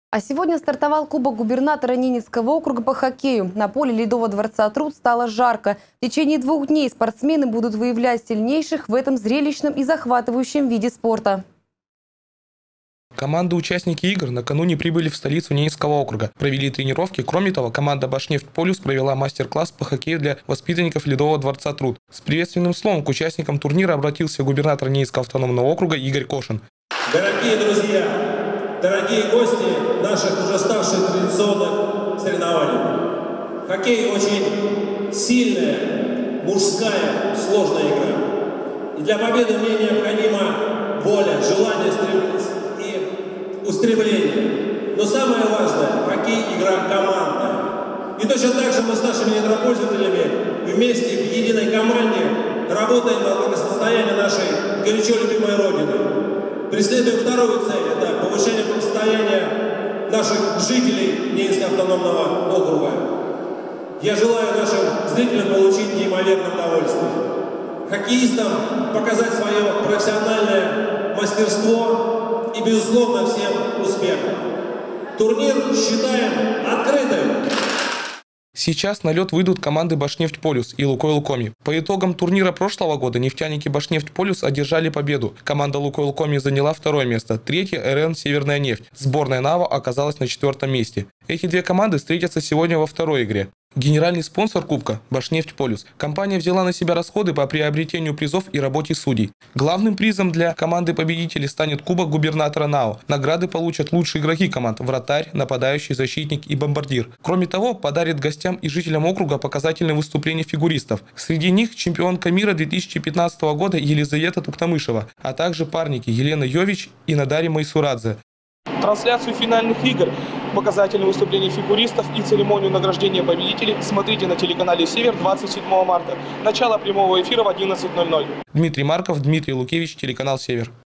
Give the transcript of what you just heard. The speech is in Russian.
А сегодня стартовал Кубок губернатора Ненецкого округа по хоккею. На поле Ледового дворца Труд стало жарко. В течение 2 дней спортсмены будут выявлять сильнейших в этом зрелищном и захватывающем виде спорта. Команды-участники игр накануне прибыли в столицу Ненецкого округа. Провели тренировки. Кроме того, команда «Башнефть-Полюс» провела мастер-класс по хоккею для воспитанников Ледового дворца Труд. С приветственным словом к участникам турнира обратился губернатор Ненецкого автономного округа Игорь Кошин. Дорогие друзья, дорогие гости наших уже ставших традиционных соревнований. Хоккей очень сильная, мужская, сложная игра. И для победы мне необходима воля, желание, устремление. Но самое важное, хоккей – игра командная. И точно так же мы с нашими недропользователями вместе в единой команде работаем на благосостояние нашей горячо любимой Родины. Преследуем вторую цель – это повышение благосостояния наших жителей Ненецкого автономного округа. Я желаю нашим зрителям получить неимоверное удовольствие. Хоккеистам показать свое профессиональное мастерство и, безусловно, всем успехов. Турнир считаем открытым. Сейчас на лед выйдут команды «Башнефть-Полюс» и «Лукойл Коми». По итогам турнира прошлого года нефтяники «Башнефть-Полюс» одержали победу. Команда «Лукойл Коми» заняла 2-е место, 3-е РН «Северная нефть». Сборная «Нава» оказалась на 4-м месте. Эти 2 команды встретятся сегодня во 2-й игре. Генеральный спонсор Кубка – «Башнефть-Полюс». Компания взяла на себя расходы по приобретению призов и работе судей. Главным призом для команды-победителей станет Кубок губернатора НАО. Награды получат лучшие игроки команд – вратарь, нападающий, защитник и бомбардир. Кроме того, подарит гостям и жителям округа показательные выступления фигуристов. Среди них чемпионка мира 2015 года Елизавета Туктамышева, а также парники Елена Йович и Надари Майсурадзе. Трансляцию финальных игр, показательные выступления фигуристов и церемонию награждения победителей смотрите на телеканале «Север» 27 марта. Начало прямого эфира в 11:00. Дмитрий Марков, Дмитрий Лукевич, телеканал «Север».